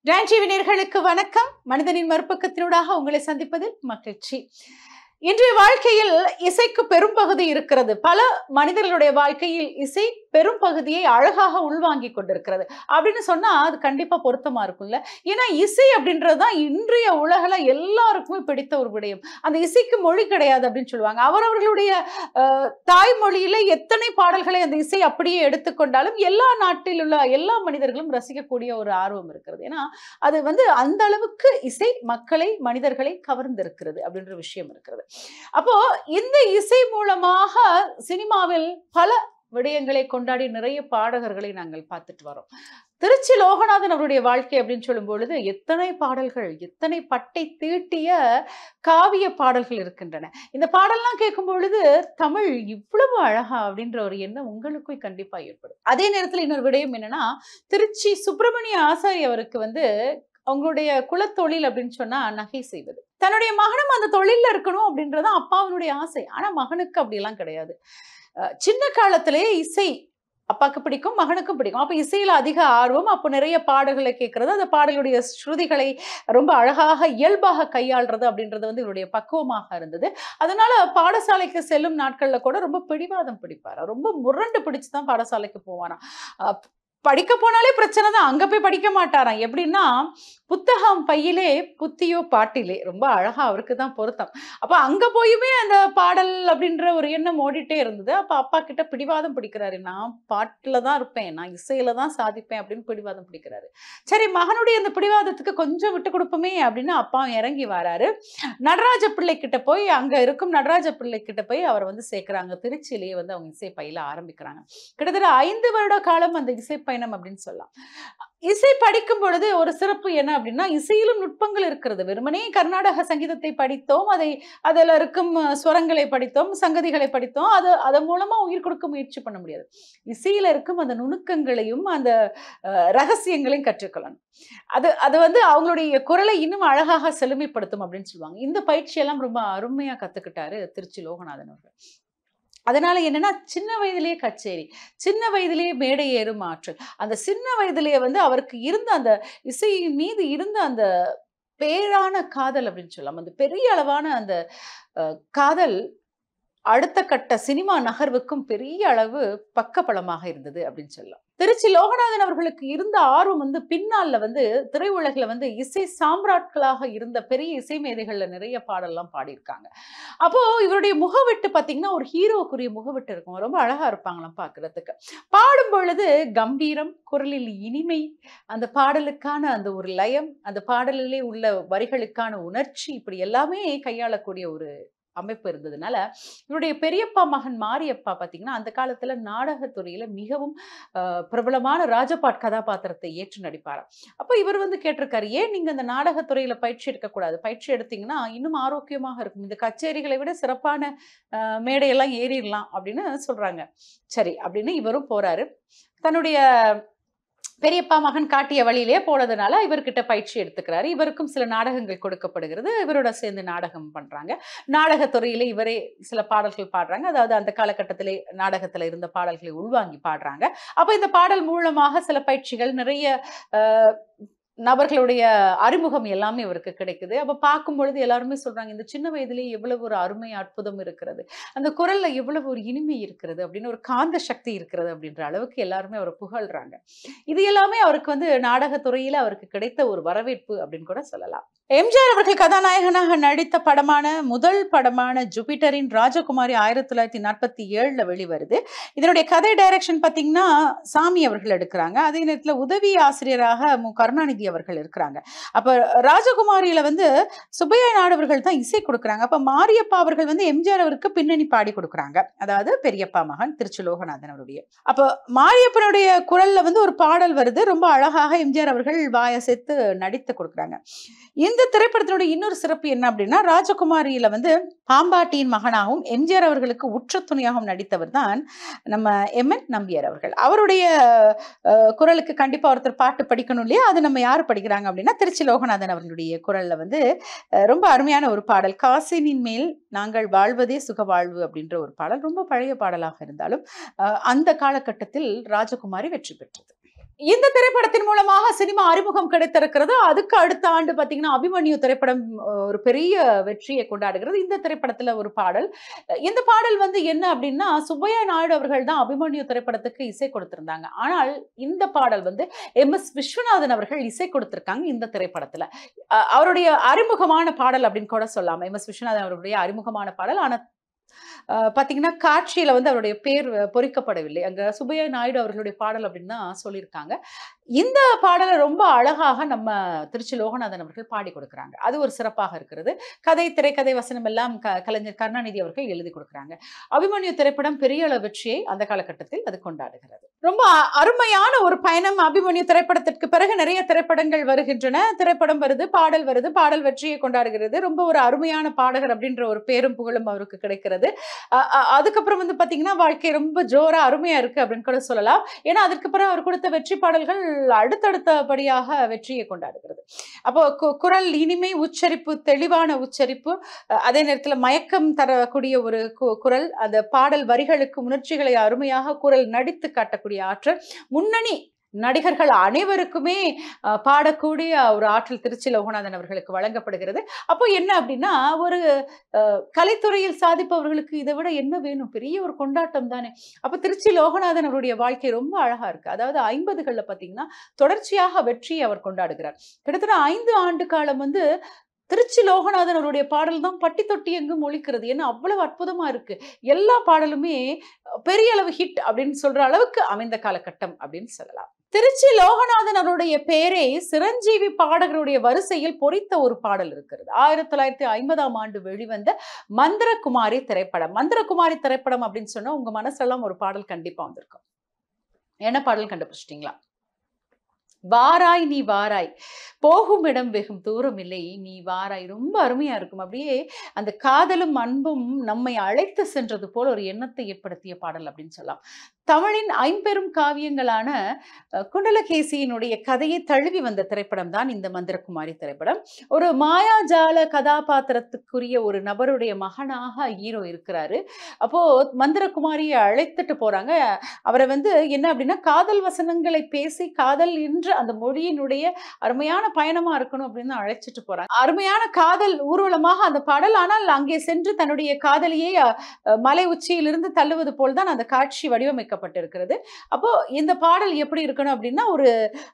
John TV நேயர்களுக்கு வணக்கம். மனிதனின் மறுபக்கத்தினூடாக உங்களை சந்திப்பதில் மகிழ்ச்சி. இன்றைய வாழ்க்கையில் இசைக்கு பெரும்பகுதி இருக்கிறது. பல மனிதர்களுடைய வாழ்க்கையில் இசை பெரும் பகுதியை அழகாக உள்வாங்கிக் கொண்டிருக்கிறது அப்படின்னு சொன்னா அது கண்டிப்பா பொருத்தமா இருக்கும்ல. ஏன்னா இசை அப்படின்றதுதான் இன்றைய உலகில எல்லாருக்குமே பிடித்த ஒரு விடயம். அந்த இசைக்கு மொழி கிடையாது அப்படின்னு சொல்லுவாங்க. அவரவர்களுடைய தாய்மொழியில எத்தனை பாடல்களை அந்த இசை அப்படியே எடுத்துக்கொண்டாலும் எல்லா நாட்டில் உள்ள எல்லா மனிதர்களும் ரசிக்கக்கூடிய ஒரு ஆர்வம் இருக்கிறது. ஏன்னா அது அந்த அளவுக்கு இசை மக்களை மனிதர்களை கவர்ந்திருக்கிறது அப்படின்ற விஷயம் இருக்கிறது. அப்போ இந்த இசை மூலமாக சினிமாவில் பல விடயங்களை கொண்டாடி நிறைய பாடகர்களை நாங்கள் பார்த்துட்டு வரோம். திருச்சி லோகநாதன் அவருடைய வாழ்க்கை அப்படின்னு சொல்லும் பொழுது எத்தனை பாடல்கள், எத்தனை பட்டை தீட்டிய காவிய பாடல்கள் இருக்கின்றன. இந்த பாடல்லாம் கேட்கும் பொழுது தமிழ் இவ்வளவு அழகா அப்படின்ற ஒரு எண்ணம் உங்களுக்கும் கண்டிப்பா ஏற்படும். அதே நேரத்தில் இன்னொரு விடயம் என்னன்னா, திருச்சி சுப்பிரமணிய ஆசாரி அவருக்கு அவங்களுடைய குலத்தொழில் அப்படின்னு சொன்னா நகை செய்வது. தன்னுடைய மகனும் அந்த தொழில இருக்கணும் அப்படின்றது அப்பாவினுடைய ஆசை. ஆனா மகனுக்கு அப்படியெல்லாம் கிடையாது. சின்ன காலத்திலே இசை அப்பாவுக்கு பிடிக்கும், மகனுக்கும் பிடிக்கும். அப்ப இசையில அதிக ஆர்வம். அப்போ நிறைய பாடல்களை கேட்கறது, அந்த பாடலுடைய ஸ்ருதிகளை ரொம்ப அழகாக இயல்பாக கையாள்றது அப்படின்றது இவருடைய பக்குவமாக இருந்தது. அதனால பாடசாலைக்கு செல்லும் நாட்கள்ல கூட ரொம்ப பிடிவாதம் பிடிப்பாராம். ரொம்ப முரண்டு பிடிச்சுதான் பாடசாலைக்கு போவாராம். படிக்க போனாலே பிரச்சனை தான். அங்க போய் படிக்க மாட்டாராம். எப்படின்னா புத்தகம் பையிலே புத்தியோ பாட்டிலே, ரொம்ப அழகா அவருக்கு தான் பொருத்தம். அப்ப அங்க போயுமே அந்த பாடல் அப்படின்ற ஒரு எண்ணம் ஓடிட்டே இருந்தது. அப்ப அப்பா கிட்ட பிடிவாதம் பிடிக்கிறாரு. நான் பாட்டுல தான் இருப்பேன், நான் இசையில தான் சாதிப்பேன் அப்படின்னு பிடிவாதம் பிடிக்கிறாரு. சரி, மகனுடைய அந்த பிடிவாதத்துக்கு கொஞ்சம் விட்டு கொடுப்போமே அப்படின்னு அப்பா இறங்கி வராரு. நடராஜ பிள்ளை கிட்ட போய், அங்க இருக்கும் நடராஜ பிள்ளை கிட்ட போய் அவர் சேர்க்கிறாங்க. திருச்சியிலேயே அவங்க இசை பயில ஆரம்பிக்கிறாங்க. கிட்டத்தட்ட 5 வருட காலம் அந்த இசை பயணம் அப்படின்னு சொல்லலாம். இசை படிக்கும் பொழுது ஒரு சிறப்பு என்ன அப்படின்னா, இசையிலும் நுட்பங்கள் இருக்கிறது. வெறுமனே கர்நாடக சங்கீதத்தை படித்தோம், அதில் இருக்கும் ஸ்வரங்களை படித்தோம், சங்கதிகளை படித்தோம், அதன் மூலமா உயிர் கொடுக்க முயற்சி பண்ண முடியாது. இசையில இருக்கும் அந்த நுணுக்கங்களையும் அந்த ரகசியங்களையும் கற்றுக்கொள்ளணும். அது அவங்களுடைய குரலை இன்னும் அழகாக செழுமைப்படுத்தும் அப்படின்னு சொல்லுவாங்க. இந்த பயிற்சியெல்லாம் ரொம்ப அருமையா கத்துக்கிட்டாரு திருச்சி லோகநாதன் அவர்கள். அதனால என்னன்னா, சின்ன வயதிலேயே கச்சேரி, சின்ன வயதிலேயே மேடை ஏறும் ஆற்றல், அந்த சின்ன வயதிலேயே அவருக்கு இருந்த அந்த இசையின் மீது இருந்த அந்த பேரான காதல் அப்படின்னு சொல்லலாம். அந்த பெரிய அளவான அந்த காதல் அடுத்த கட்ட சினிமா நகர்வுக்கும் பெரிய அளவு பக்கபலமாக இருந்தது அப்படின்னு சொல்லலாம். திருச்சி லோகநாதன் அவர்களுக்கு இருந்த ஆர்வம் பின்னால திரையுலகில் இசை சாம்ராட்களாக இருந்த பெரிய இசை மேதைகள்ல நிறைய பாடல்லாம் பாடியிருக்காங்க. அப்போ இவருடைய முகவெட்டு பார்த்தீங்கன்னா ஒரு ஹீரோக்குரிய முகவெட்டு இருக்கும். ரொம்ப அழகா இருப்பாங்களாம் பார்க்கறதுக்கு. பாடும் பொழுது கம்பீரம், குரலில் இனிமை, அந்த பாடலுக்கான அந்த ஒரு லயம், அந்த பாடலிலே உள்ள வரிகளுக்கான உணர்ச்சி, இப்படி எல்லாமே கையாளக்கூடிய ஒரு அமைப்பு இருந்ததுனால இவருடைய பெரியப்பா மகன் மாரியப்பா பார்த்தீங்கன்னா அந்த காலத்துல நாடகத்துறையில மிகவும் பிரபலமான ராஜபாட் கதாபாத்திரத்தை ஏற்று நடிப்பாராம். அப்போ இவர் கேட்டிருக்காரு, ஏன் நீங்க அந்த நாடகத்துறையில பயிற்சி எடுக்கக்கூடாது? பயிற்சி எடுத்தீங்கன்னா இன்னும் ஆரோக்கியமாக இருக்கும், இந்த கச்சேரிகளை விட சிறப்பான மேடையெல்லாம் ஏறிடலாம் அப்படின்னு சொல்றாங்க. சரி அப்படின்னு இவரும் போறாரு. தன்னுடைய பெரியப்பா மகன் காட்டிய வழியிலே போனதுனால இவர்கிட்ட பயிற்சி எடுத்துக்கிறாரு. இவருக்கும் சில நாடகங்கள் கொடுக்கப்படுகிறது. இவரோட சேர்ந்து நாடகம் பண்றாங்க. நாடகத்துறையிலே இவரே சில பாடல்கள் பாடுறாங்க. அதாவது அந்த காலகட்டத்திலே நாடகத்துல இருந்த பாடல்களை உள்வாங்கி பாடுறாங்க. அப்ப இந்த பாடல் மூலமாக சில பயிற்சிகள், நிறைய நபர்களுடைய அறிமுகம் எல்லாமே இவருக்கு கிடைக்குது. அப்ப பார்க்கும் பொழுது எல்லாருமே சொல்றாங்க, இந்த சின்ன வயதிலேயே எவ்வளவு ஒரு அருமை அற்புதம் இருக்கிறது, அந்த குரல்ல எவ்வளவு ஒரு இனிமை இருக்கிறது அப்படின்னு, ஒரு காந்த சக்தி இருக்கிறது அப்படின்ற அளவுக்கு எல்லாருமே அவரை புகழ்றாங்க. இது எல்லாமே அவருக்கு நாடகத்துறையில அவருக்கு கிடைத்த ஒரு வரவேற்பு அப்படின்னு கூட சொல்லலாம். எம்ஜிஆர் அவர்கள் கதாநாயகனாக நடித்த படமான முதல் படமான ஜூபிட்டரின் ராஜகுமாரி 1947 வெளிவருது. இதனுடைய கதை டைரக்ஷன் பார்த்தீங்கன்னா சாமி அவர்கள் எடுக்கிறாங்க. அதே நேரத்தில் உதவி ஆசிரியராக மு கருணாநிதி அவர்கள் இருக்கிறாங்க. அப்ப ராஜகுமாரியில சுப்பையா நாயுடு அவர்கள் தான் இசை கொடுக்குறாங்க. அப்ப மாரியப்பா அவர்கள் எம்ஜிஆர் அவருக்கு பின்னணி பாடி கொடுக்குறாங்க. அதாவது பெரியப்பா மகன் திருச்சி லோகநாதன் அவருடைய. அப்ப மாரியப்பனுடைய குரல்ல ஒரு பாடல் வருது. ரொம்ப அழகாக எம்ஜிஆர் அவர்கள் வாயசைத்து நடித்து கொடுக்குறாங்க. இந்த திரைப்படத்தினுடைய இன்னொரு சிறப்பு என்ன அப்படின்னா, ராஜகுமாரியில பாம்பாட்டியின் மகனாகவும் எம்ஜிஆர் அவர்களுக்கு உற்ற துணையாகவும் நடித்தவர் தான் நம்ம எம்.என். நம்பியார் அவர்கள். அவருடைய குரலுக்கு கண்டிப்பா ஒருத்தர் பாட்டு படிக்கணும் இல்லையா? அது நம்ம யாரு படிக்கிறாங்க அப்படின்னா திருச்சி லோகநாதன் அவர்களுடைய குரல்ல ரொம்ப அருமையான ஒரு பாடல், காசினின் மேல் நாங்கள் வாழ்வதே சுக வாழ்வு அப்படின்ற ஒரு பாடல். ரொம்ப பழைய பாடலாக இருந்தாலும் அந்த காலகட்டத்தில் ராஜகுமாரி வெற்றி பெற்றது. இந்த திரைப்படத்தின் மூலமாக சினிமா அறிமுகம் கிடைத்திருக்கிறது. அதுக்கு அடுத்த ஆண்டு பார்த்தீங்கன்னா, அபிமன்யு திரைப்படம் ஒரு பெரிய வெற்றியை கொண்டாடுகிறது. இந்த திரைப்படத்துல ஒரு பாடல். இந்த பாடல் வந்து என்ன அப்டின்னா, சுப்பையா நாயுடு அவர்கள் தான் அபிமன்யு திரைப்படத்துக்கு இசை கொடுத்திருந்தாங்க. ஆனால் இந்த பாடல் வந்து எம்.எஸ். விஸ்வநாதன் அவர்கள் இசை கொடுத்திருக்காங்க இந்த திரைப்படத்துல. அவருடைய அறிமுகமான பாடல் அப்டின்னு கூட சொல்லலாம். எம்.எஸ். விஸ்வநாதன் அவருடைய அறிமுகமான பாடல். ஆனா பார்த்தீங்கன்னா, காட்சியில வந்து அவருடைய பேர் பொறிக்கப்படவில்லை. அங்க சுப்பையா நாயுடு அவர்களுடைய பாடல் அப்படின்னு தான் சொல்லியிருக்காங்க. இந்த பாடல ரொம்ப அழகாக நம்ம திருச்சி லோகநாதன் அவர்கள் பாடிக் கொடுக்குறாங்க. அது ஒரு சிறப்பாக இருக்கிறது. கதை, திரைக்கதை, வசனம் எல்லாம் கலைஞர் கருணாநிதி அவர்கள் எழுதிக் கொடுக்குறாங்க. அபிமன்யு திரைப்படம் பெரிய அளவு வெற்றியை அந்த காலகட்டத்தில் அது கொண்டாடுகிறது. ரொம்ப அருமையான ஒரு பயணம் அபிமன்யு திரைப்படத்திற்கு பிறகு நிறைய திரைப்படங்கள் வருகின்றன. திரைப்படம் வருது, பாடல் வருது, பாடல் வெற்றியை கொண்டாடுகிறது. ரொம்ப ஒரு அருமையான பாடகர் அப்படின்ற ஒரு பேரும் புகழும் அவருக்கு கிடைக்கிறது. அதுக்கப்புறம் வந்து பார்த்தீங்கன்னா, வாழ்க்கை ரொம்ப ஜோரா அருமையா இருக்கு அப்படின்னு கூட சொல்லலாம். ஏன்னா, அதற்கு பிறகு அவர் கொடுத்த வெற்றி பாடல்கள் அடுத்தடுத்தபடியாக வெற்றியை கொண்டாடுகிறது. அப்போ குரல் இனிமை, உச்சரிப்பு தெளிவான உச்சரிப்பு, அதே நேரத்துல மயக்கம் தரக்கூடிய ஒரு குரல், அந்த பாடல் வரிகளுக்கு உணர்ச்சிகளை அருமையாக குரல் நடித்து காட்டக்கூடிய ஆற்றல், முன்னணி நடிகர்கள் அனைவருக்குமே பாடக்கூடிய ஒரு ஆற்றல் திருச்சி லோகநாதன் அவர்களுக்கு வழங்கப்படுகிறது. அப்போ என்ன அப்படின்னா, ஒரு கலைத்துறையில் சாதிப்பவர்களுக்கு இதை விட என்ன வேணும்? பெரிய ஒரு கொண்டாட்டம் தானே. அப்ப திருச்சி லோகநாதன் அவருடைய வாழ்க்கை ரொம்ப அழகா இருக்கு. அதாவது 50கள்ல பார்த்தீங்கன்னா, தொடர்ச்சியாக வெற்றியை அவர் கொண்டாடுகிறார். கிட்டத்தட்ட 5 ஆண்டு காலம் வந்து திருச்சி லோகநாதன் அவருடைய பாடல் தான் பட்டி தொட்டி எங்கும் ஒலிக்கிறது. ஏன்னா அவ்வளவு அற்புதமா இருக்கு. எல்லா பாடலுமே பெரிய அளவு ஹிட் அப்படின்னு சொல்ற அளவுக்கு அமைந்த காலகட்டம் அப்படின்னு சொல்லலாம். திருச்சி லோகநாதன் அவருடைய பெயரை சிரஞ்சீவி பாடகருடைய வரிசையில் பொறித்த ஒரு பாடல் இருக்கிறது. 1950ஆம் ஆண்டு வெளிவந்த மந்திரகுமாரி திரைப்படம். மந்திரகுமாரி திரைப்படம் அப்படின்னு சொன்னா உங்க மனசெல்லாம் ஒரு பாடல் கண்டிப்பா வந்திருக்கும். என்ன பாடல் கண்டுபிடிச்சிட்டீங்களா? வாராய் நீ வாராய், போகும் இடம் வெகும் தூரம் இல்லை, நீ வாராய். ரொம்ப அருமையா இருக்கும். அப்படியே அந்த காதலும் அன்பும் நம்மை அழைத்து சென்றது போல ஒரு எண்ணத்தை ஏற்படுத்திய பாடல் அப்படின்னு சொல்லலாம். தமிழின் ஐம்பெரும் காவியங்களான குண்டலகேசியினுடைய கதையை தழுவி வந்த திரைப்படம் தான் இந்த மந்திரகுமாரி திரைப்படம். ஒரு மாயாஜால கதாபாத்திரத்துக்குரிய ஒரு நபருடைய மகனாக ஹீரோ இருக்கிறாரு. அப்போ மந்திரகுமாரியை அழைத்துட்டு போறாங்க. அவரை வந்து என்ன அப்படின்னா, காதல் வசனங்களை பேசி காதல் என்ற அந்த மொழியினுடைய அருமையான பயணமா இருக்கணும் அப்படின்னு அழைச்சிட்டு போறாங்க. அருமையான காதல் ஊர்வலமாக அந்த பாடல். ஆனால் அங்கே சென்று தன்னுடைய காதலியை மலை உச்சியிலிருந்து தள்ளுவது போல் தான் அந்த காட்சி வடிவமைக்கப்பட்டிருக்கிறது. அப்போ இந்த பாடல் எப்படி இருக்கணும் அப்படின்னா, ஒரு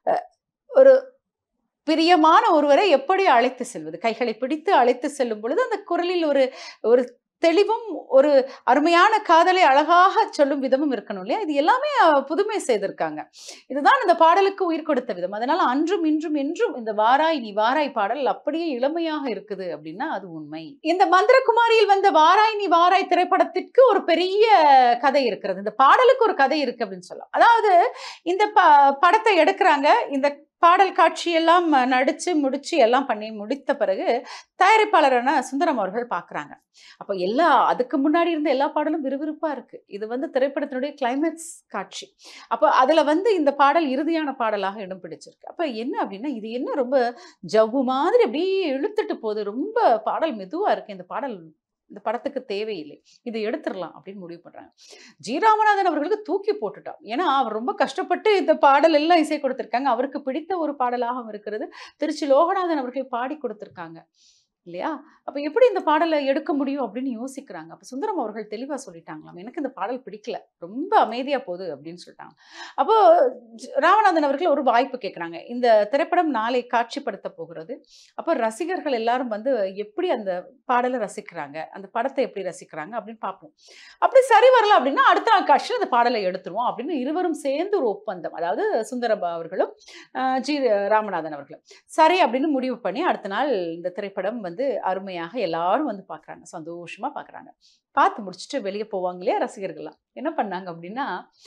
ஒரு பிரியமான ஒருவரை எப்படி அழைத்து செல்வது, கைகளை பிடித்து அழைத்து செல்லும் பொழுது அந்த குரலில் ஒரு ஒரு தெளிவும் ஒரு அருமையான காதலை அழகாக சொல்லும் விதமும் இருக்கணும் இல்லையா? இது எல்லாமே புதுமை செய்திருக்காங்க. இதுதான் இந்த பாடலுக்கு உயிர் கொடுத்த விதம். அதனால அன்றும் இன்றும் என்றும் இந்த வாராய் நீ வாராய் பாடல் அப்படியே இளமையாக இருக்குது அப்படின்னா அது உண்மை. இந்த மந்திரகுமாரியில் வந்த வாராய் நீ வாராய் திரைப்படத்திற்கு ஒரு பெரிய கதை இருக்கிறது. இந்த பாடலுக்கு ஒரு கதை இருக்கு அப்படின்னு சொல்லலாம். அதாவது இந்த படத்தை எடுக்கிறாங்க. இந்த பாடல் காட்சி எல்லாம் நடிச்சு முடிச்சு எல்லாம் பண்ணி முடித்த பிறகு தயாரிப்பாளரான சுந்தரம் அவர்கள் பார்க்குறாங்க. அப்போ அதுக்கு முன்னாடி இருந்த எல்லா பாடலும் விறுவிறுப்பா இருக்கு. இது வந்து திரைப்படத்தினுடைய கிளைமேக்ஸ் காட்சி. அப்போ அதுல வந்து இந்த பாடல் இறுதியான பாடலாக இடம் பிடிச்சிருக்கு. அப்ப என்ன அப்படின்னா, இது என்ன ரொம்ப ஜவ்வு மாதிரி அப்படியே இழுத்துட்டு போகுது. ரொம்ப பாடல் மெதுவா இருக்கு. இந்த படத்துக்கு தேவையில்லை, இதை எடுத்துடலாம் அப்படின்னு முடிவு பண்றாங்க. ஜி. ராமநாதன் அவர்களுக்கு தூக்கி போட்டுட்டான். ஏன்னா அவர் ரொம்ப கஷ்டப்பட்டு இந்த பாடல் எல்லாம் இசை கொடுத்திருக்காங்க. அவருக்கு பிடித்த ஒரு பாடலாகவும் இருக்கிறது. திருச்சி லோகநாதன் அவர்கள் பாடி கொடுத்திருக்காங்க இல்லையா? அப்ப எப்படி இந்த பாடலை எடுக்க முடியும் அப்படின்னு யோசிக்கிறாங்க. அப்ப சுந்தரம் அவர்கள் தெளிவா சொல்லிட்டாங்களாம், எனக்கு இந்த பாடல் பிடிக்கல, ரொம்ப அமைதியா போகுது அப்படின்னு சொல்லிட்டாங்க. அப்போ ராமநாதன் அவர்கள் ஒரு வாய்ப்பு கேட்குறாங்க. இந்த திரைப்படம் நாளை காட்சிப்படுத்த போகிறது. அப்போ ரசிகர்கள் எல்லாரும் வந்து எப்படி அந்த பாடலை ரசிக்கிறாங்க, அந்த படத்தை எப்படி ரசிக்கிறாங்க அப்படின்னு பார்ப்போம். அப்படி சரி வரல அப்படின்னா அடுத்த நாள் காட்சியில் அந்த பாடலை எடுத்துருவோம் அப்படின்னு இருவரும் சேர்ந்து ஒரு ஒப்பந்தம், அதாவது சுந்தரம் அவர்களும் ஜி. ராமநாதன் அவர்களும் சரி அப்படின்னு முடிவு பண்ணி அடுத்த நாள் இந்த திரைப்படம் வந்து அருமையாக எல்லாரும் வந்து பார்க்குறாங்க, சந்தோஷமா பார்க்குறாங்க. பார்த்து முடிச்சுட்டு வெளியே போவாங்க இல்லையா ரசிகர்கள்லாம். என்ன பண்ணாங்க அப்படின்னா,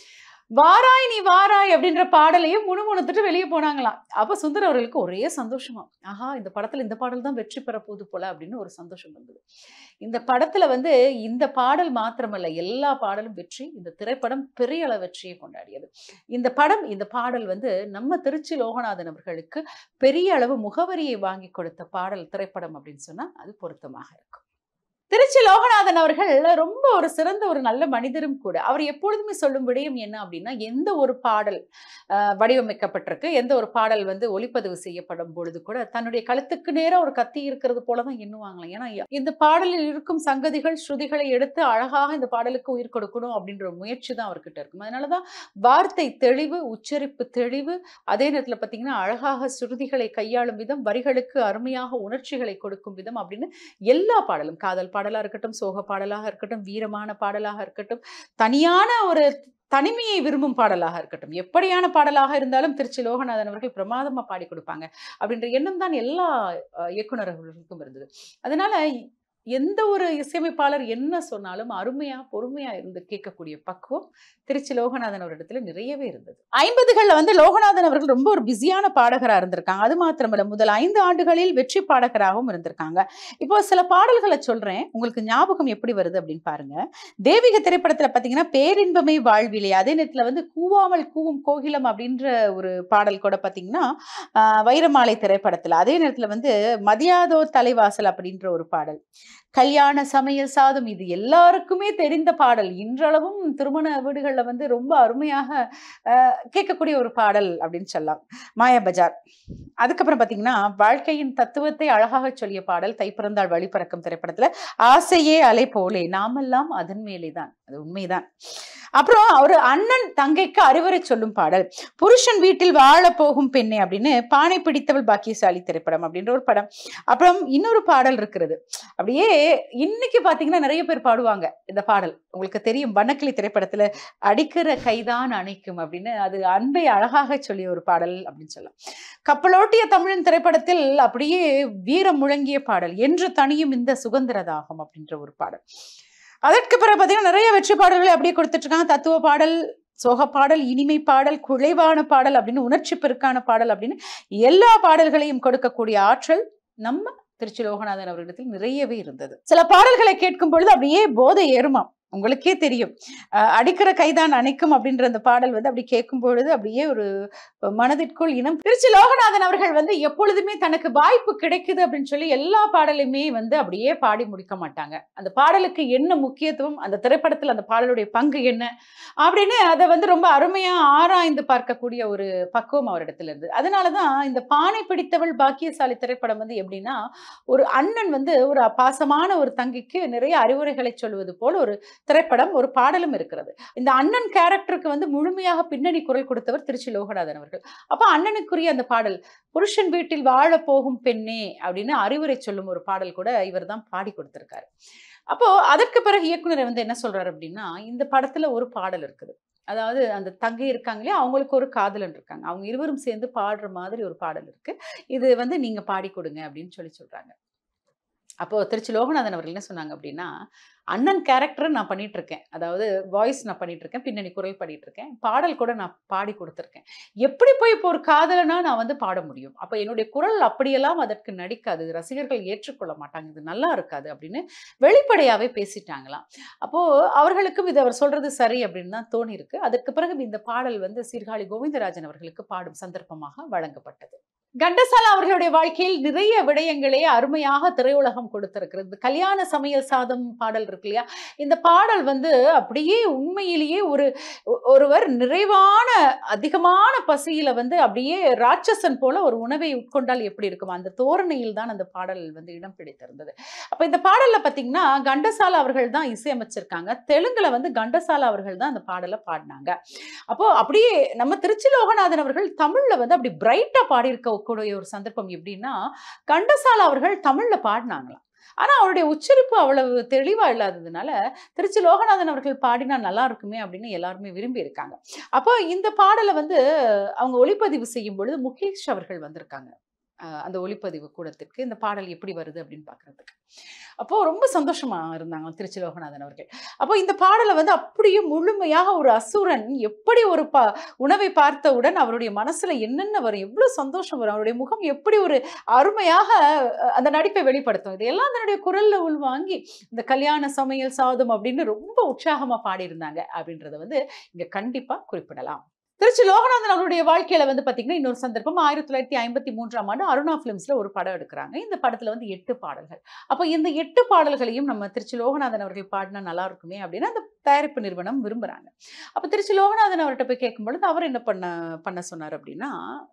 வாராய் நீ வாராய் அப்படின்ற பாடலையும் முணுமுணுத்துட்டு வெளியே போனாங்களாம். அப்ப சுந்தர் அவர்களுக்கு ஒரே சந்தோஷமா, ஆஹா இந்த படத்துல இந்த பாடல் தான் வெற்றி பெற போகுது போல அப்படின்னு ஒரு சந்தோஷம் வந்தது. இந்த படத்துல வந்து இந்த பாடல் மாத்திரமல்ல, எல்லா பாடலும் வெற்றி. இந்த திரைப்படம் பெரிய அளவு வெற்றியை கொண்டாடியது. இந்த பாடல் வந்து நம்ம திருச்சி லோகநாதன் அவர்களுக்கு பெரிய அளவு முகவரியை வாங்கி கொடுத்த பாடல் திரைப்படம் அப்படின்னு சொன்னா அது பொருத்தமாக இருக்கும். திருச்சி லோகநாதன் அவர்கள் ரொம்ப ஒரு சிறந்த ஒரு நல்ல மனிதரும் கூட. அவர் எப்பொழுதுமே சொல்லும் விடயம் என்ன அப்படின்னா, எந்த ஒரு பாடல் வடிவமைக்கப்பட்டிருக்கு, எந்த ஒரு பாடல் வந்து ஒளிப்பதிவு செய்யப்படும் பொழுது கூட தன்னுடைய கழுத்துக்கு நேரா ஒரு கத்தி இருக்கிறது போல தான் எண்ணுவாங்களாம். ஏன்னா இந்த பாடலில் இருக்கும் சங்கதிகள், ஸ்ருதிகளை எடுத்து அழகாக இந்த பாடலுக்கு உயிர் கொடுக்கணும் அப்படின்ற ஒரு முயற்சி தான் அவர்கிட்ட இருக்கும். அதனால தான் வார்த்தை தெளிவு, உச்சரிப்பு தெளிவு, அதே நேரத்துல பார்த்தீங்கன்னா, அழகாக ஸ்ருதிகளை கையாளும் விதம், வரிகளுக்கு அருமையாக உணர்ச்சிகளை கொடுக்கும் விதம் அப்படின்னு எல்லா பாடலும், காதல் பாடலா இருக்கட்டும், சோக பாடலாக இருக்கட்டும், வீரமான பாடலாக இருக்கட்டும், தனியான ஒரு தனிமையை விரும்பும் பாடலாக இருக்கட்டும், எப்படியான பாடலாக இருந்தாலும் திருச்சி லோகநாதன் அவர்கள் பிரமாதமா பாடி கொடுப்பாங்க அப்படின்ற எண்ணம் தான் எல்லா இயக்குனர்களுக்கும் இருந்தது. அதனால எந்த ஒரு இசையமைப்பாளர் என்ன சொன்னாலும் அருமையா பொறுமையா இருந்து கேட்கக்கூடிய பக்குவம் திருச்சி லோகநாதன் அவரிடத்துல நிறையவே இருந்தது. 50கள்ல வந்து லோகநாதன் அவர்கள் ரொம்ப ஒரு பிஸியான பாடகரா இருந்திருக்காங்க. அது மாத்திரமல்ல, முதல் 5 ஆண்டுகளில் வெற்றி பாடகராகவும் இருந்திருக்காங்க. இப்போ சில பாடல்களை சொல்றேன், உங்களுக்கு ஞாபகம் எப்படி வருது அப்படின்னு பாருங்க. தேவிக திரைப்படத்துல பாத்தீங்கன்னா, பேரின்பமே வாழ்விலே, அதே நேரத்துல வந்து கூவாமல் கூவும் கோகிலம் அப்படின்ற ஒரு பாடல் கூட பாத்தீங்கன்னா வைரமாலை திரைப்படத்துல, அதே நேரத்துல வந்து மதியாதோ தலைவாசல் அப்படின்ற ஒரு பாடல், கல்யாண சமையல் சாதம், இது எல்லாருக்குமே தெரிந்த பாடல். இன்றளவும் திருமண வீடுகள்ல வந்து ரொம்ப அருமையாக கேட்கக்கூடிய ஒரு பாடல் அப்படின்னு சொல்லலாம், மாயாபஜார். அதுக்கப்புறம் பாத்தீங்கன்னா, வாழ்க்கையின் தத்துவத்தை அழகாக சொல்லிய பாடல் தை பிறந்தாள் வழி பிறக்கும் திரைப்படத்துல, ஆசையே அலை போலே நாமெல்லாம் அதன் மேலேதான், அது உண்மைதான். அப்புறம் ஒரு அண்ணன் தங்கைக்கு அறிவுரை சொல்லும் பாடல், புருஷன் வீட்டில் வாழ போகும் பெண்ணே அப்படின்னு பானை பிடித்தவள் பாக்கியசாலி திரைப்படம் அப்படின்ற ஒரு படம். அப்புறம் இன்னொரு பாடல் இருக்கிறது, அப்படியே இன்னைக்கு பாத்தீங்கன்னா நிறைய பேர் பாடுவாங்க இந்த பாடல், உங்களுக்கு தெரியும், வண்ணக்கிளி திரைப்படத்துல அடிக்கிற கைதான் அணைக்கும் அப்படின்னு, அது அன்பை அழகாக சொல்லிய ஒரு பாடல் அப்படின்னு சொல்லலாம். கப்பலோட்டிய தமிழன் திரைப்படத்தில் அப்படியே வீரம் முழங்கிய பாடல், என்று தனியும் இந்த சுதந்திரதாகம் அப்படின்ற ஒரு பாடல். அதற்கு பிறகு பார்த்தீங்கன்னா நிறைய வெற்றி பாடல்களை அப்படியே கொடுத்துட்டு இருக்காங்க. தத்துவ பாடல், சோக பாடல், இனிமை பாடல், குழைவான பாடல் அப்படின்னு, உணர்ச்சி பெருக்கான பாடல் அப்படின்னு எல்லா பாடல்களையும் கொடுக்கக்கூடிய ஆற்றல் நம்ம திருச்சி லோகநாதன் அவர்களிடத்தில் நிறையவே இருந்தது. சில பாடல்களை கேட்கும் பொழுது அப்படியே போதை ஏறுமாம், உங்களுக்கே தெரியும். அடிக்கிற கைதான் அணைக்கும் அப்படின்ற அந்த பாடல் வந்து அப்படி கேட்கும் பொழுது அப்படியே ஒரு மனதிற்குள் இனம். திருச்சி லோகநாதன் அவர்கள் வந்து எப்பொழுதுமே தனக்கு வாய்ப்பு கிடைக்குது அப்படின்னு சொல்லி எல்லா பாடலுமே வந்து அப்படியே பாடி முடிக்க மாட்டாங்க. அந்த பாடலுக்கு என்ன முக்கியத்துவம், அந்த திரைப்படத்தில் அந்த பாடலுடைய பங்கு என்ன அப்படின்னு அதை வந்து ரொம்ப அருமையா ஆராய்ந்து பார்க்கக்கூடிய ஒரு பக்குவம் அவரிடத்துல இருந்து. அதனாலதான் இந்த பானை பிடித்தவள் பாக்கியசாலி திரைப்படம் வந்து எப்படின்னா, ஒரு அண்ணன் வந்து ஒரு பாசமான ஒரு தங்கிக்கு நிறைய அறிவுரைகளை சொல்வது போல ஒரு திரைப்படம், ஒரு பாடலும் இருக்கிறது. இந்த அண்ணன் கேரக்டருக்கு வந்து முழுமையாக பின்னணி குரல் கொடுத்தவர் திருச்சி லோகநாதன் அவர்கள். அப்ப அண்ணனுக்குரிய அந்த பாடல், புருஷன் வீட்டில் வாழ போகும் பெண்ணே அப்படின்னு அறிவுரை சொல்லும் ஒரு பாடல் கூட இவர் தான் பாடி கொடுத்திருக்காரு. அப்போ அதற்கு பிறகு இயக்குனர் வந்து என்ன சொல்றாரு அப்படின்னா, இந்த படத்துல ஒரு பாடல் இருக்குது, அதாவது அந்த தங்கை இருக்காங்களே, அவங்களுக்கு ஒரு காதலன் இருக்காங்க, அவங்க இருவரும் சேர்ந்து பாடுற மாதிரி ஒரு பாடல் இருக்கு, இது வந்து நீங்க பாடி கொடுங்க அப்படின்னு சொல்றாங்க. அப்போ திருச்சி லோகநாதன் அவர்கள் என்ன சொன்னாங்க அப்படின்னா, அண்ணன் கேரக்டர் நான் பண்ணிட்டு இருக்கேன், அதாவது வாய்ஸ் நான் பண்ணிட்டு இருக்கேன், பின்னணி குரல் பண்ணிட்டு இருக்கேன், பாடல் கூட நான் பாடி கொடுத்துருக்கேன், எப்படி போய் இப்போ ஒரு காதலனா நான் வந்து பாட முடியும், அப்ப என்னுடைய குரல் அப்படியெல்லாம் அதற்கு நடிக்காது, ரசிகர்கள் ஏற்றுக்கொள்ள மாட்டாங்க, இது நல்லா இருக்காது அப்படின்னு வெளிப்படையாவே பேசிட்டாங்களாம். அப்போ அவர்களுக்கும் இது அவர் சொல்றது சரி அப்படின்னு தான் தோணி இருக்கு. அதற்கு பிறகு இந்த பாடல் வந்து சீர்காழி கோவிந்தராஜன் அவர்களுக்கு பாடும் சந்தர்ப்பமாக வழங்கப்பட்டது. கண்டசாலா அவர்களுடைய வாழ்க்கையில் நிறைய விடயங்களே அருமையாக திரையுலகம் கொடுத்திருக்கிறது. கல்யாண சமையல் சாதம் பாடல் இருக்கு இல்லையா, இந்த பாடல் வந்து அப்படியே உண்மையிலேயே ஒருவர் நிறைவான அதிகமான பசியில வந்து அப்படியே ராட்சசன் போல ஒரு உணவை உட்கொண்டால் எப்படி இருக்கும், அந்த தோரணையில் தான் அந்த பாடல் வந்து இடம் பிடித்திருந்தது. அப்ப இந்த பாடல்ல பாத்தீங்கன்னா கண்டசாலா அவர்கள் தான் இசையமைச்சிருக்காங்க, தெலுங்குல வந்து கண்டசாலா அவர்கள் தான் அந்த பாடலை பாடினாங்க. அப்போ அப்படியே நம்ம திருச்சி லோகநாதன் அவர்கள் தமிழ்ல வந்து அப்படி பிரைட்டா பாடியிருக்க கூடிய ஒரு சந்தர்ப்பம் எப்படின்னா, கண்டசாலா அவர்கள் தமிழ்ல பாடினாங்களாம், ஆனா அவருடைய உச்சரிப்பு அவ்வளவு தெளிவா இல்லாததுனால திருச்சி லோகநாதன் அவர்கள் பாடினா நல்லா இருக்குமே அப்படின்னு எல்லாருமே விரும்பி இருக்காங்க. அப்போ இந்த பாடலை வந்து அவங்க ஒளிப்பதிவு செய்யும் பொழுது முகேஷ் அவர்கள் வந்திருக்காங்க அந்த ஒளிப்பதிவு கூடத்திற்கு, இந்த பாடல் எப்படி வருது அப்படின்னு பாக்குறதுக்கு. அப்போ ரொம்ப சந்தோஷமா இருந்தாங்க திருச்சி லோகநாதன் அவர்கள். அப்போ இந்த பாடலை வந்து அப்படியே முழுமையாக ஒரு அசுரன் எப்படி ஒரு உணவை பார்த்தவுடன் அவருடைய மனசுல என்னென்ன வரும், எவ்வளவு சந்தோஷம் வரும், அவருடைய முகம் எப்படி ஒரு அருமையாக அந்த நடிப்பை வெளிப்படுத்தும், இதெல்லாம் தன்னுடைய குரல்ல உள்வாங்கி இந்த கல்யாண சமையல் சாதம் அப்படின்னு ரொம்ப உற்சாகமா பாடியிருந்தாங்க அப்படின்றத வந்து இங்க கண்டிப்பா குறிப்பிடலாம். திருச்சி லோகநாதன் அவருடைய வாழ்க்கையில வந்து பாத்தீங்கன்னா இன்னொரு சந்தர்ப்பம் 1953ஆம் ஆண்டு அருணா பிலிம்ஸ்ல ஒரு படம் எடுக்கிறாங்க. இந்த படத்துல வந்து 8 பாடல்கள். அப்போ இந்த 8 பாடல்களையும் நம்ம திருச்சி லோகநாதன் அவர்கள் பாடினா நல்லா இருக்குமே அப்படின்னு அந்த தயாரிப்பு நிறுவனம் விரும்புறாங்க. அப்ப திருச்சி லோகநாதன் அவர்கிட்ட போய் கேட்கும் பொழுது அவர் என்ன பண்ண சொன்னார் அப்படின்னா,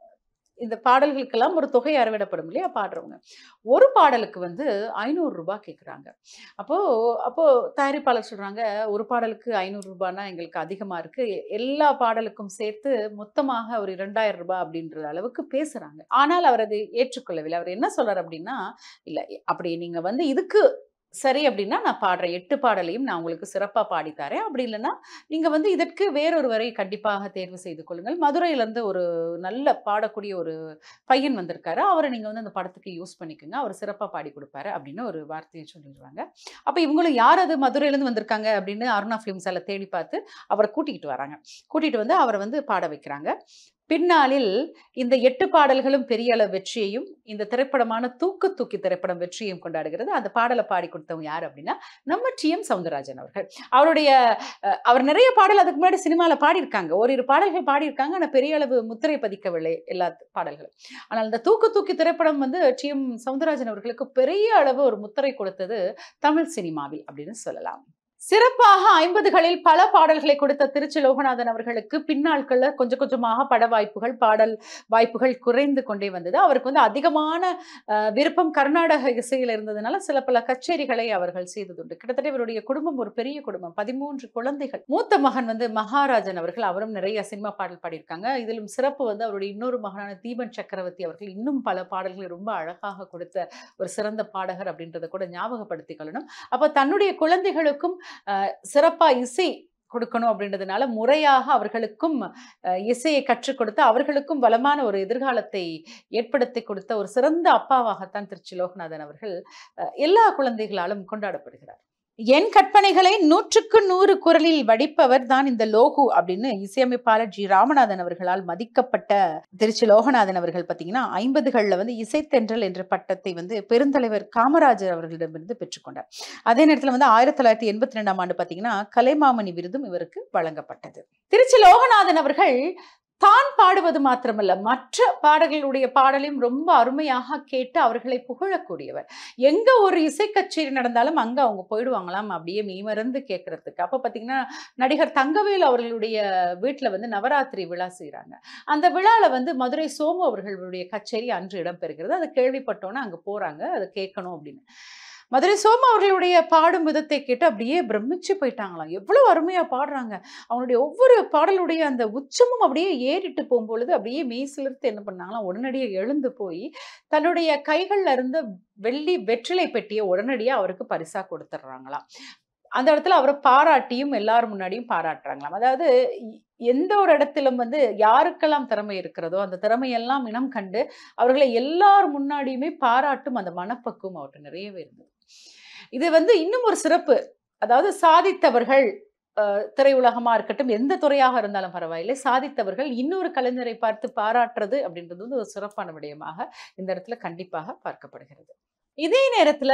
இந்த பாடல்களுக்கெல்லாம் ஒரு தொகை அறவிடப்படும் இல்லையா பாடுறவங்க. ஒரு பாடலுக்கு வந்து ரூ. 500 கேட்குறாங்க. அப்போ அப்போ தயாரிப்பாளர் சொல்றாங்க, "ஒரு பாடலுக்கு ரூ. 500னா எங்களுக்கு அதிகமா இருக்கு. எல்லா பாடலுக்கும் சேர்த்து மொத்தமாக ஒரு ரூ. 2000 அப்படின்ற அளவுக்கு பேசுறாங்க." ஆனால் அவர் அதை ஏற்றுக்கொள்ளவில்லை. அவர் என்ன சொல்றார் அப்படின்னா, "இல்ல அப்படி நீங்க வந்து இதுக்கு சரி அப்படின்னா நான் பாடுறேன். 8 பாடலையும் நான் உங்களுக்கு சிறப்பா பாடி தரேன். அப்படி இல்லன்னா, நீங்க வந்து இதற்கு வேறொருவரை கண்டிப்பாக தேர்வு செய்து கொள்ளுங்கள். மதுரையிலருந்து ஒரு நல்ல பாடக்கூடிய ஒரு பையன் வந்திருக்காரு. அவர நீங்க வந்து அந்த படத்துக்கு யூஸ் பண்ணிக்கங்க. அவர் சிறப்பா பாடிக் குடுப்பாரு." அப்படின்னு ஒரு வார்த்தைய சொல்லிருவாங்க. அப்ப இவங்களும் யார் அது மதுரையிலருந்து வந்திருக்காங்க அப்படின்னு அருணா ஃபிலிம்ஸால தேடி பார்த்து அவர கூட்டிக்கிட்டு வராங்க. கூட்டிட்டு வந்து அவர வந்து பாட வைக்கிறாங்க. பின்னாளில் இந்த 8 பாடல்களும் பெரிய அளவு வெற்றியையும், இந்த திரைப்படமான தூக்கு தூக்கி திரைப்படம் வெற்றியையும் கொண்டாடுகிறது. அந்த பாடல பாடிக் கொடுத்தவங்க யாரு அப்படின்னா, நம்ம டி.எம். சௌந்தரராஜன் அவர்கள். அவருடைய அவர் நிறைய பாடல் அதுக்கு முன்னாடி சினிமால பாடியிருக்காங்க. ஓரிரு பாடல்கள் பாடியிருக்காங்க. ஆனா பெரிய அளவு முத்திரை பதிக்கவில்லை எல்லா பாடல்களும். ஆனால் இந்த தூக்கு தூக்கி திரைப்படம் வந்து டி.எம். சௌந்தரராஜன் அவர்களுக்கு பெரிய அளவு ஒரு முத்திரை கொடுத்தது தமிழ் சினிமாவில் அப்படின்னு சொல்லலாம். சிறப்பாக 50களில் பல பாடல்களை கொடுத்த திருச்சி லோகநாதன் அவர்களுக்கு பின்னாட்கள்ல கொஞ்சம் கொஞ்சமாக பட வாய்ப்புகள், பாடல் வாய்ப்புகள் குறைந்து கொண்டே வந்தது. அவருக்கு வந்து அதிகமான விருப்பம் கர்நாடக இசையில இருந்ததுனால சில பல கச்சேரிகளை அவர்கள் செய்ததுண்டு. கிட்டத்தட்ட இவருடைய குடும்பம் ஒரு பெரிய குடும்பம். 13 குழந்தைகள். மூத்த மகன் வந்து மகாராஜன் அவர்கள், அவரும் நிறைய சினிமா பாடல் பாடியிருக்காங்க. இதிலும் சிறப்பு வந்து அவருடைய இன்னொரு மகனான தீபன் சக்கரவர்த்தி அவர்கள் இன்னும் பல பாடல்களை ரொம்ப அழகாக கொடுத்த ஒரு சிறந்த பாடகர் அப்படின்றத கூட ஞாபகப்படுத்திக் கொள்ளணும். அப்ப தன்னுடைய குழந்தைகளுக்கும் சிறப்பா இசை கொடுக்கணும் அப்படின்றதுனால முறையாக அவர்களுக்கும் இசையை கற்றுக் கொடுத்து அவர்களுக்கும் வளமான ஒரு எதிர்காலத்தை ஏற்படுத்தி கொடுத்த ஒரு சிறந்த அப்பாவாகத்தான் திருச்சி லோகநாதன் அவர்கள் எல்லா குழந்தைகளாலும் கொண்டாடப்படுகிறார். என் கற்பனைகளை 100க்கு 100 குரலில் வடிப்பவர் தான் இந்த லோகு அப்படின்னு இசையமைப்பாளர் ஜி. ராமநாதன் அவர்களால் மதிக்கப்பட்ட திருச்சி லோகநாதன் அவர்கள் பார்த்தீங்கன்னா 50களில் வந்து இசைத்தென்றல் என்ற பட்டத்தை வந்து பெருந்தலைவர் காமராஜர் அவர்களிடமிருந்து பெற்றுக்கொண்டார். அதே நேரத்தில் வந்து 1982ஆம் ஆண்டு பார்த்தீங்கன்னா கலைமாமணி விருதும் இவருக்கு வழங்கப்பட்டது. திருச்சி லோகநாதன் அவர்கள் தான் பாடுவது மாத்திரமல்ல, மற்ற பாடல்களுடைய பாடலையும் ரொம்ப அருமையாக கேட்டு அவர்களை புகழக்கூடியவர். எங்க ஒரு இசை கச்சேரி நடந்தாலும் அங்க அவங்க போயிடுவாங்களாம் அப்படியே மெய்மறந்து கேட்கறதுக்கு. அப்ப பாத்தீங்கன்னா நடிகர் தங்கவேலு அவர்களுடைய வீட்டுல வந்து நவராத்திரி விழா செய்யறாங்க. அந்த விழால வந்து மதுரை சோமு அவர்களுடைய கச்சேரி அன்று இடம்பெறுகிறது. அதை கேள்விப்பட்டோன்னா அங்க போறாங்க, அதை கேட்கணும் அப்படின்னு. மதுரை சோமு அவர்களுடைய பாடும் விதத்தை கேட்டு அப்படியே பிரமிச்சு போயிட்டாங்களாம். எவ்வளவு அருமையா பாடுறாங்க. அவங்களுடைய ஒவ்வொரு பாடலுடைய அந்த உச்சமும் அப்படியே ஏறிட்டு போகும்பொழுது அப்படியே மெய் சிலிர்த்து என்ன பண்ணாங்களாம், உடனடியே எழுந்து போய் தன்னுடைய கைகள்ல இருந்த வெள்ளி வெற்றிலை பெட்டியை உடனடியா அவருக்கு பரிசா கொடுத்துட்றாங்களாம். அந்த இடத்துல அவரை பாராட்டியும் எல்லாரும் முன்னாடியும் பாராட்டுறாங்களாம். அதாவது எந்த ஒரு இடத்திலும் வந்து யாருக்கெல்லாம் திறமை இருக்கிறதோ அந்த திறமையெல்லாம் இனம் கண்டு அவர்களை எல்லார் முன்னாடியுமே பாராட்டும் அந்த மனப்பக்குவம் அவர்கிட்ட நிறையவே இருந்தது. இது வந்து இன்னும் ஒரு சிறப்பு. அதாவது சாதித்தவர்கள் திரையுலகமா இருக்கட்டும், எந்த துறையாக இருந்தாலும் பரவாயில்லை, சாதித்தவர்கள் இன்னொரு கலைஞரை பார்த்து பாராட்டுறது அப்படின்றது வந்து ஒரு சிறப்பான விடயமாக இந்த இடத்துல கண்டிப்பாக பார்க்கப்படுகிறது. இதே நேரத்துல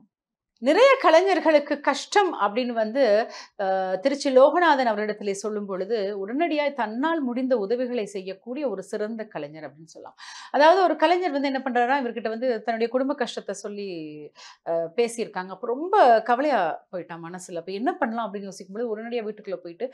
நிறைய கலைஞர்களுக்கு கஷ்டம் அப்படின்னு வந்து திருச்சி லோகநாதன் அவரிடத்திலே சொல்லும் பொழுது உடனடியாக தன்னால் முடிந்த உதவிகளை செய்யக்கூடிய ஒரு சிறந்த கலைஞர் அப்படின்னு சொல்லலாம். அதாவது ஒரு கலைஞர் வந்து என்ன பண்றாருன்னா, இவர்கிட்ட வந்து தன்னுடைய குடும்ப கஷ்டத்தை சொல்லி பேசியிருக்காங்க. அப்போ ரொம்ப கவலையா போயிட்டான் மனசுல. அப்ப என்ன பண்ணலாம் அப்படின்னு யோசிக்கும்போது உடனடியாக வீட்டுக்குள்ள போயிட்டு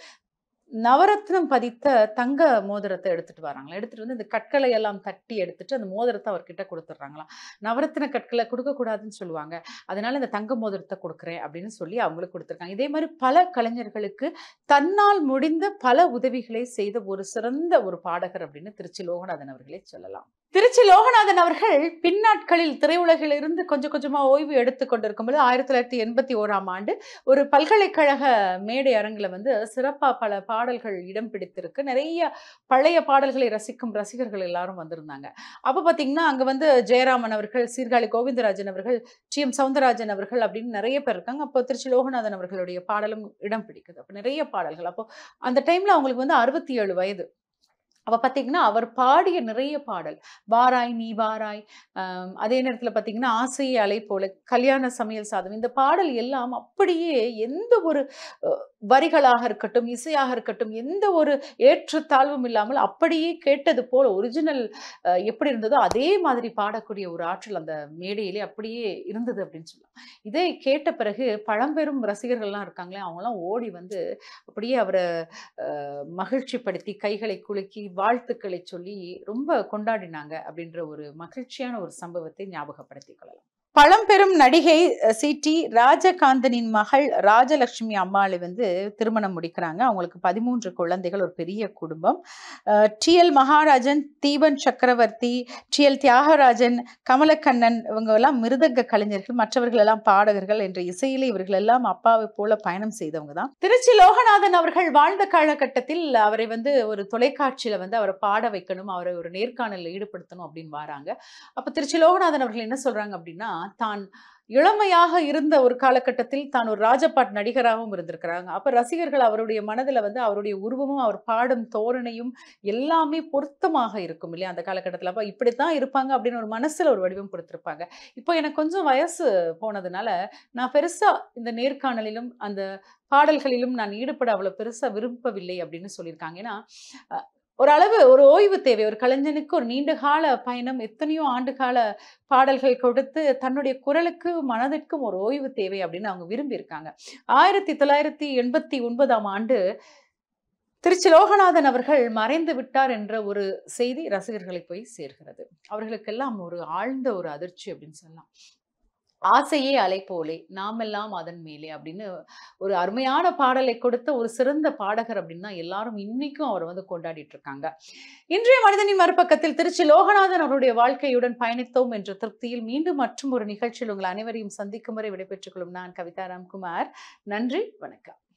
நவரத்னம் பதித்த தங்க மோதிரத்தை எடுத்துட்டு வராங்களா. எடுத்துட்டு வந்து இந்த கற்களை எல்லாம் தட்டி எடுத்துட்டு அந்த மோதிரத்தை அவர்கிட்ட கொடுத்துட்றாங்களாம். நவரத்ன கற்களை கொடுக்கக்கூடாதுன்னு சொல்லுவாங்க, அதனால இந்த தங்க மோதிரத்தை கொடுக்குறேன் அப்படின்னு சொல்லி அவங்களுக்கு கொடுத்துருக்காங்க. இதே மாதிரி பல கலைஞர்களுக்கு தன்னால் முடிந்த பல உதவிகளை செய்த ஒரு சிறந்த ஒரு பாடகர் அப்படின்னு திருச்சி லோகநாதன் அவர்களே சொல்லலாம். திருச்சி லோகநாதன் அவர்கள் பின்னாட்களில் திரையுலகில் இருந்து கொஞ்சம் கொஞ்சமா ஓய்வு எடுத்துக் கொண்டிருக்கும்போது 1981ஆம் ஆண்டு ஒரு பல்கலைக்கழக மேடை அரங்கில் வந்து சிறப்பா பல பாடல்கள் இடம் பிடித்திருக்கு. நிறைய பழைய பாடல்களை ரசிக்கும் ரசிகர்கள் எல்லாரும் வந்திருந்தாங்க. அப்ப பாத்தீங்கன்னா அங்க வந்து ஜெயராமன் அவர்கள், சீர்காழி கோவிந்தராஜன் அவர்கள், டி.எம். சௌந்தரராஜன் அவர்கள் அப்படின்னு நிறைய பேர் இருக்காங்க. அப்போ திருச்சி லோகநாதன் அவர்களுடைய பாடலும் இடம் பிடிக்குது. அப்போ நிறைய பாடல்கள். அப்போ அந்த டைம்ல அவங்களுக்கு வந்து 67 வயது. அப்ப பாத்தீங்கன்னா அவர் பாடிய நிறைய பாடல், வாராய் நீ வாராய், அதே நேரத்துல பாத்தீங்கன்னா ஆசையை அலை போல, கல்யாண சமையல் சாதம், இந்த பாடல் எல்லாம் அப்படியே எந்த ஒரு வரிகளாக இருக்கட்டும், இசையாக இருக்கட்டும், எந்த ஒரு ஏற்றத்தாழ்வும் இல்லாமல் அப்படியே கேட்டது போல ஒரிஜினல் எப்படி இருந்ததோ அதே மாதிரி பாடக்கூடிய ஒரு ஆற்றல் அந்த மேடையிலே அப்படியே இருந்தது அப்படின்னு சொல்லலாம். இதை கேட்ட பிறகு பழம்பெரும் ரசிகர்கள்லாம் இருக்காங்களே, அவங்கலாம் ஓடி வந்து அப்படியே அவர மகிழ்ச்சிப்படுத்தி, கைகளை குலுக்கி, வாழ்த்துக்களை சொல்லி ரொம்ப கொண்டாடினாங்க அப்படின்ற ஒரு மகிழ்ச்சியான ஒரு சம்பவத்தை ஞாபகப்படுத்திக் கொள்ளலாம். பழம்பெரும் நடிகை சி.டி. ராஜகாந்தனின் மகள் ராஜலட்சுமி அம்மாளை வந்து திருமணம் முடிக்கிறாங்க. அவங்களுக்கு 13 குழந்தைகள், ஒரு பெரிய குடும்பம். டி.எல். மகாராஜன், தீபன் சக்கரவர்த்தி, டி.எல். தியாகராஜன், கமலக்கண்ணன் இவங்க எல்லாம் மிருதங்க கலைஞர்கள், மற்றவர்கள் எல்லாம் பாடகர்கள் என்ற இசையிலே இவர்கள் எல்லாம் அப்பாவை போல பயணம் செய்தவங்க தான். திருச்சி லோகநாதன் அவர்கள் வாழ்ந்த காலகட்டத்தில் அவரை வந்து ஒரு தொலைக்காட்சியில வந்து அவரை பாட வைக்கணும், அவரை ஒரு நேர்காணலில் ஈடுபடுத்தணும் அப்படின்னு வராங்க. அப்ப திருச்சி லோகநாதன் அவர்கள் என்ன சொல்றாங்க அப்படின்னா, தான் இளமையாக இருந்த ஒரு காலகட்டத்தில் தான் ஒரு ராஜபாட் நடிகராகவும் இருந்திருக்கிறாங்க. அப்ப ரசிகர்கள் அவருடைய மனதில் வந்து அவருடைய உருவமும் அவர் பாடும் தோரணையும் எல்லாமே பொருத்தமாக இருக்கும் இல்லையா அந்த காலகட்டத்தில். அப்ப இப்படித்தான் இருப்பாங்க அப்படின்னு ஒரு மனசுல ஒரு வடிவம் கொடுத்திருப்பாங்க. இப்போ எனக்கு கொஞ்சம் வயசு போனதுனால நான் பெருசா இந்த நேர்காணலிலும் அந்த பாடல்களிலும் நான் ஈடுபட அவ்வளவு பெருசா விரும்பவில்லை அப்படின்னு சொல்லியிருக்காங்க. ஏன்னா ஓரளவு ஒரு ஓய்வு தேவை. ஒரு கலைஞனுக்கு ஒரு நீண்ட கால பயணம், எத்தனையோ ஆண்டுகால பாடல்கள் கொடுத்து தன்னுடைய குரலுக்கு, மனதிற்கும் ஒரு ஓய்வு தேவை அப்படின்னு அவங்க விரும்பியிருக்காங்க. 1989ஆம் ஆண்டு திருச்சி லோகநாதன் அவர்கள் மறைந்து விட்டார் என்ற ஒரு செய்தி ரசிகர்களை போய் சேர்கிறது. அவர்களுக்கெல்லாம் ஒரு ஆழ்ந்த ஒரு அதிர்ச்சி அப்படின்னு சொல்லலாம். ஆசையே அலை போலே நாமெல்லாம் அதன் மேலே அப்படின்னு ஒரு அருமையான பாடலை கொடுத்த ஒரு சிறந்த பாடகர் அப்படின்னா எல்லாரும் இன்னைக்கும் அவர் வந்து கொண்டாடிட்டு இருக்காங்க. இன்றைய மனிதனின் மறுபக்கத்தில் திருச்சி லோகநாதன் அவருடைய வாழ்க்கையுடன் பயணித்தோம் என்ற திருப்தியில் மீண்டும் மற்றும் ஒரு நிகழ்ச்சியில் உங்கள் அனைவரையும் சந்திக்கும் வரை விடைபெற்றுக் கொள்ளும் நான் கவிதா ராம்குமார். நன்றி, வணக்கம்.